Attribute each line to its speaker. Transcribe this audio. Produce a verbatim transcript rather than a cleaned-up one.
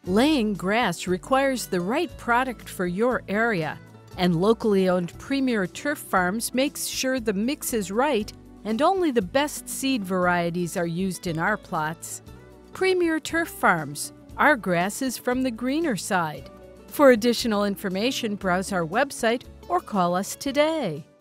Speaker 1: Laying grass requires the right product for your area, and locally owned Premier Turf Farms makes sure the mix is right and only the best seed varieties are used in our plots. Premier Turf Farms. Our grass is from the greener side. For additional information, browse our website or call us today.